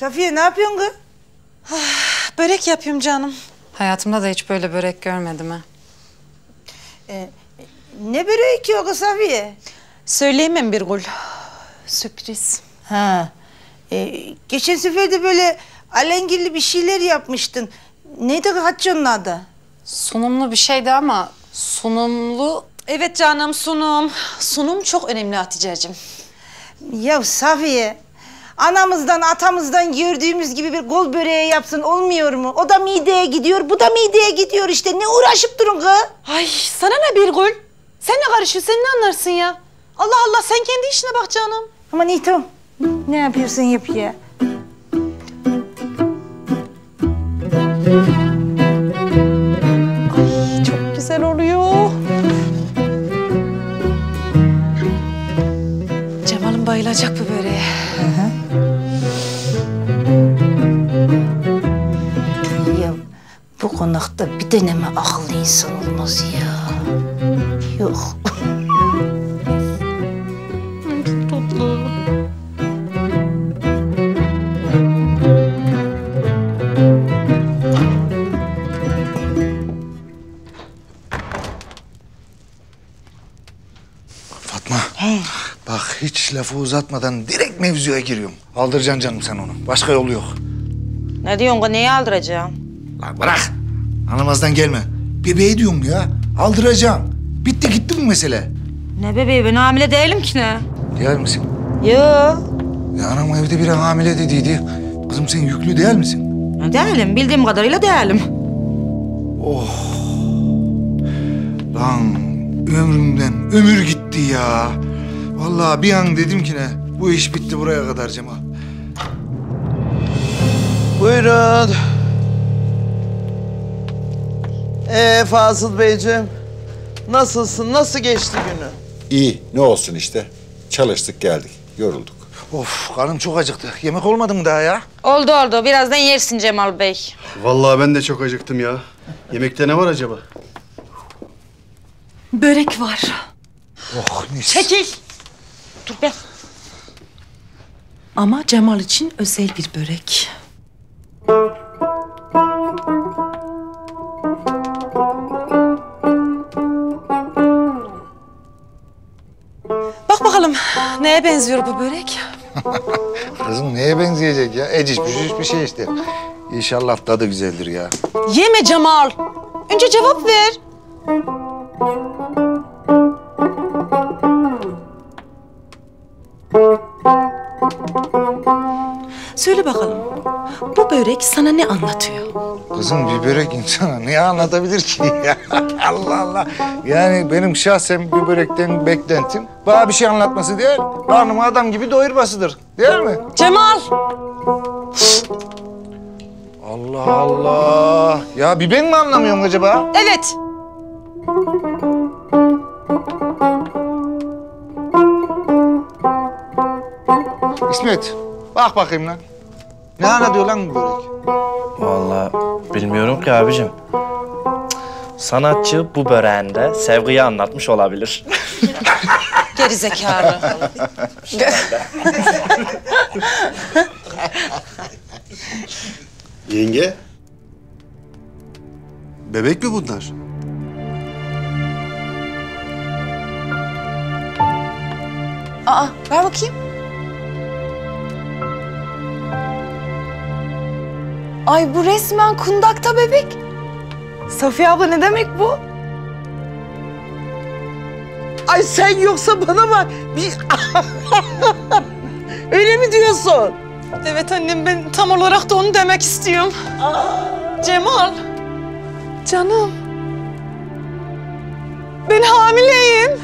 Safiye ne yapıyorsun kız? Börek yapıyorum canım. Hayatımda da hiç böyle börek görmedim ha. Ne böreği ki o kız Safiye? Söyleyemem bir gül. Sürpriz. Ha. Geçen sefer de böyle alengirli bir şeyler yapmıştın. Neydi Hatice'nin adı? Sunumlu bir şeydi ama sunumlu... Evet canım, sunum. Sunum çok önemli Hatice'cim. Ya Safiye, anamızdan atamızdan gördüğümüz gibi bir kol böreği yapsın olmuyor mu? O da mideye gidiyor, bu da mideye gidiyor işte. Ne uğraşıp durun kız? Ay sana ne bir gül? Sen ne karışıyorsun, sen ne anlarsın ya? Allah Allah, sen kendi işine bak canım. Aman iyi tamam. Ne yapıyorsun yap ya. Ay çok güzel oluyor. Cemal'im bayılacak bu böreğe. Ya bu konakta bir deneme akıllı insan olmaz ya. Yok. Fatma, bak hiç lafı uzatmadan direkt mevzuya giriyorum. Aldıracaksın canım sen onu. Başka yolu yok. Ne diyorsun kız? Neyi aldıracağım? Lan bırak. Anlamazdan gelme. Bebeği diyorum ya. Aldıracaksın. Bitti gitti bu mesele. Ne bebeği? Ben hamile değilim ki ne? Değil misin? Yo. Ya anam evde biri hamile dediydi. Kızım sen yüklü değil misin? Değilim. Bildiğim kadarıyla değilim. Lan ömrümden ömür gitti ya. Vallahi bir an dedim ki ne? Bu iş bitti buraya kadar Cemal. Buyurun. Fazıl Beyciğim. Nasılsın? Nasıl geçti günü? İyi, ne olsun işte. Çalıştık geldik, yorulduk. Of karnım çok acıktı. Yemek olmadı mı daha ya? Oldu. Birazdan yersin Cemal Bey. Vallahi ben de çok acıktım ya. Yemekte ne var acaba? Börek var. Oh mis. Çekil. Dur be. Ama Cemal için özel bir börek. Bak bakalım neye benziyor bu börek? Kızım neye benzeyecek ya? Eciş bücüş bir şey işte. İnşallah tadı güzeldir ya. Yeme Cemal. Önce cevap ver. Söyle bakalım. Bu börek sana ne anlatıyor? Kızım bir börek insana ne anlatabilir ki ya? Allah Allah. Yani benim şahsen bir börekten beklentim bana bir şey anlatması değil, karnımı adam gibi doyurmasıdır. Değil mi? Cemal. Allah Allah. Ya bir ben mi anlamıyorum acaba? Evet. İsmet, bak bakayım lan. Ne anlatıyor lan bu börek? Vallahi bilmiyorum ki abicim. Sanatçı bu böreğinde sevgiyi anlatmış olabilir. Gerizekalı. Yenge. Bebek mi bunlar? Aa, ver bakayım. Ay bu resmen kundakta bebek. Safiye abla ne demek bu? Ay sen yoksa bana bak. Öyle mi diyorsun? Evet annem, ben tam olarak da onu demek istiyorum. Cemal. Canım. Ben hamileyim.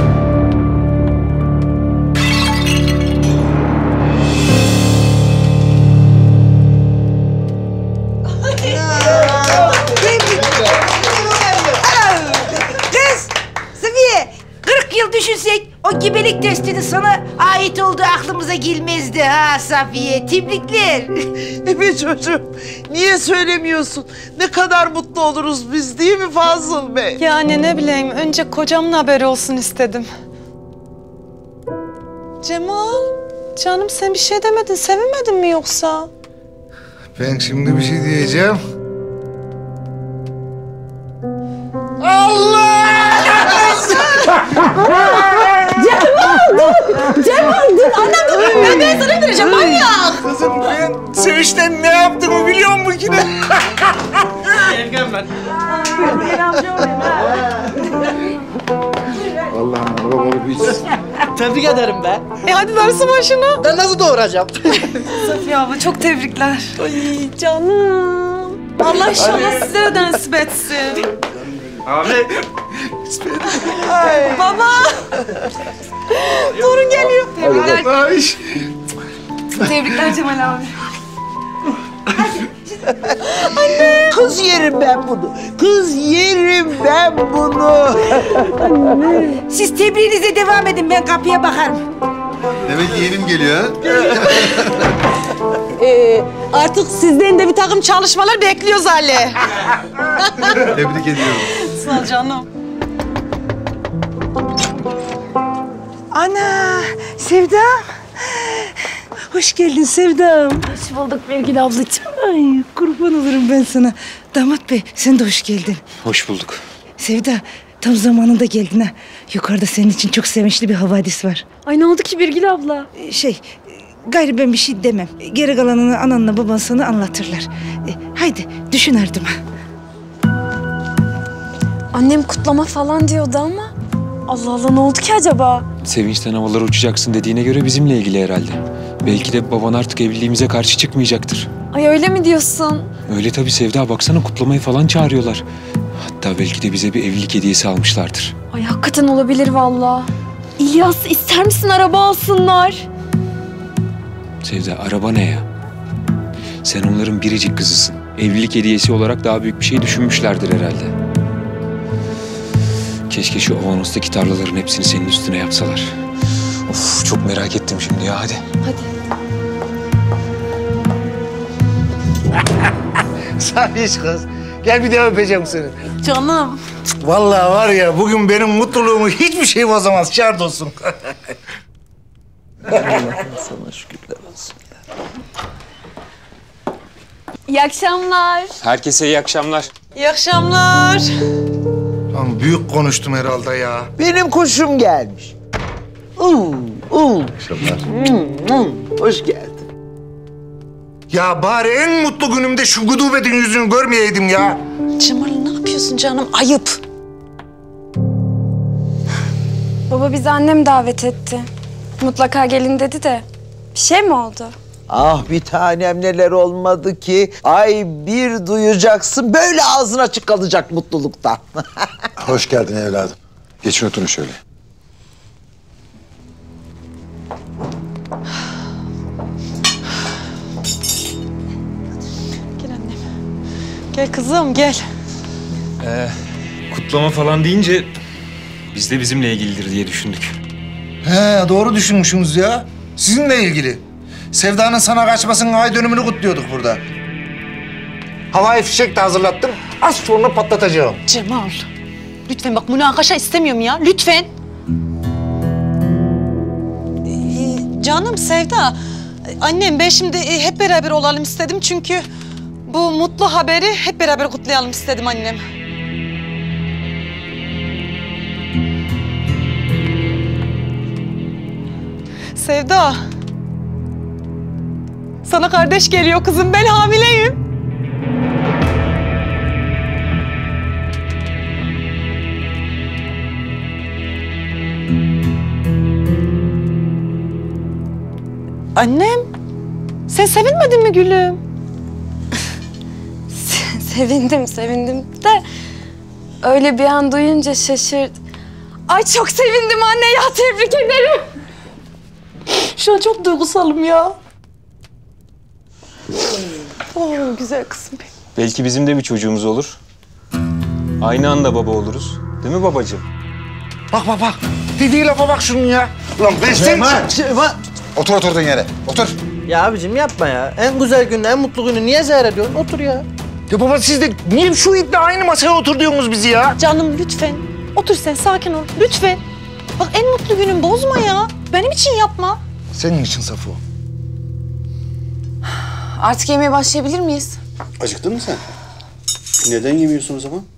Kız, Safiye, 40 yıl düşünsek o gebelik testinin sana ait olduğu aklımıza gelmezdi ha Safiye. Tebrikler. Be çocuğum, niye söylemiyorsun? Ne kadar mutlu oluruz biz değil mi Fazıl Bey? Yani ne bileyim, önce kocamın haberi olsun istedim. Cemal, canım sen bir şey demedin, sevinmedin mi yoksa? Ben şimdi bir şey diyeceğim. Allah! Cemal dur annem dur. Ben sana vereceğim manyak. Kızım ben sevinçten ne yaptığımı biliyor musun ki de? Allah'ım arabaları biz. Tebrik ederim be. Hadi darısı başına. Ben nasıl doğuracağım? Safiye abla çok tebrikler. Ay canım. Allah inşallah size de nasip etsin. Abi. Baba. Torun geliyor. Tebrikler. Ay. Tebrikler Cemal abi. Kız yerim ben bunu. Kız yerim ben bunu. Siz tebriğinize devam edin, ben kapıya bakarım. Demek yeğenim geliyor ha? Artık sizden de bir takım çalışmalar bekliyoruz Ali. Tebrik ediyorum. Sağ ol canım. Ana, Sevdam. Hoş geldin Sevdam. Hoş bulduk Birgül ablacığım. Ay kurban olurum ben sana. Damat bey sen de hoş geldin. Hoş bulduk. Sevda tam zamanında geldin ha. Yukarıda senin için çok sevinçli bir havadis var. Ay ne oldu ki Birgül abla? Gayrı ben bir şey demem. Geri kalanını ananla baban sana anlatırlar. Haydi düşün ardıma. Annem kutlama falan diyordu ama. Allah Allah ne oldu ki acaba? Sevinçten havalara uçacaksın dediğine göre bizimle ilgili herhalde. Belki de baban artık evliliğimize karşı çıkmayacaktır. Ay öyle mi diyorsun? Öyle tabii Sevda, baksana kutlamayı falan çağırıyorlar. Hatta belki de bize bir evlilik hediyesi almışlardır. Ay hakikaten olabilir vallahi. İlyas ister misin araba alsınlar? Sevda araba ne ya? Sen onların biricik kızısın. Evlilik hediyesi olarak daha büyük bir şey düşünmüşlerdir herhalde. Keşke şu Avanos'taki tarlaların hepsini senin üstüne yapsalar. Of çok merak ettim şimdi ya, hadi. Hadi. Sahiş kız. Gel bir daha öpeceğim seni. Canım. Vallahi var ya bugün benim mutluluğumu hiçbir şey bozamaz. Şart olsun. Sana şükürler olsun. İyi akşamlar. Herkese iyi akşamlar. İyi akşamlar. Lan büyük konuştum herhalde ya. Benim kuşum gelmiş. Hoş geldin. Ya bari en mutlu günümde şu gudubetin yüzünü görmeyeydim ya. Cemal ne yapıyorsun canım? Ayıp. Baba bizi annem davet etti. Mutlaka gelin dedi de. Bir şey mi oldu? Ah bir tanem neler olmadı ki. Ay bir duyacaksın böyle ağzın açık kalacak mutluluktan. Hoş geldin evladım. Geçin oturun şöyle. Gel annem. Gel kızım gel. Kutlama falan deyince biz de bizimle ilgilidir diye düşündük. He doğru düşünmüşsünüz ya. Sizinle ilgili. Sevda'nın sana kaçmasının ay dönümünü kutluyorduk burada. Havai fişek de hazırlattım. Az sonra patlatacağım. Cemal. Lütfen bak münakaşa istemiyorum ya. Lütfen. Canım Sevda. Annem ben şimdi hep beraber olalım istedim çünkü bu mutlu haberi hep beraber kutlayalım istedim annem. Sevda. Sana kardeş geliyor kızım. Ben hamileyim. Annem. Sen sevinmedin mi gülüm? Sevindim de öyle bir an duyunca Ay çok sevindim anne ya, tebrik ederim. Şu an çok duygusalım ya. Güzel kızım benim. Belki bizim de bir çocuğumuz olur. Aynı anda baba oluruz. Değil mi babacığım? Bak. Dediği lafa bak şunun ya. Ulan ben Otur oturduğun yere. Otur. Ya abicim yapma ya. En güzel günü, en mutlu günü niye zehir ediyorsun? Otur ya. Ya baba siz de niye şu itle aynı masaya oturduğunuz bizi ya? Canım lütfen. Otur sen sakin ol. Lütfen. Bak en mutlu günüm bozma ya. Benim için yapma. Senin için Safo. Artık yemeğe başlayabilir miyiz? Acıktın mı sen? Neden yemiyorsun o zaman?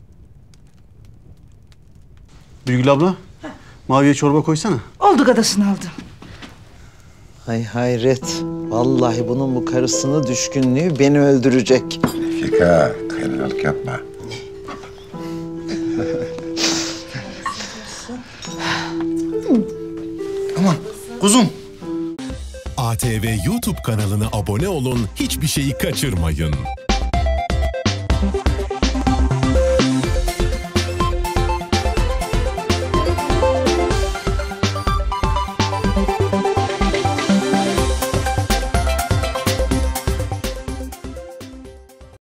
Büyükgül abla, Mavi'ye çorba koysana. Oldu gadasını aldım. Ay hayret. Vallahi bunun bu karısını düşkünlüğü beni öldürecek. Refika, kaynalık yapma. Aman kuzum. ATV YouTube kanalına abone olun, hiçbir şeyi kaçırmayın.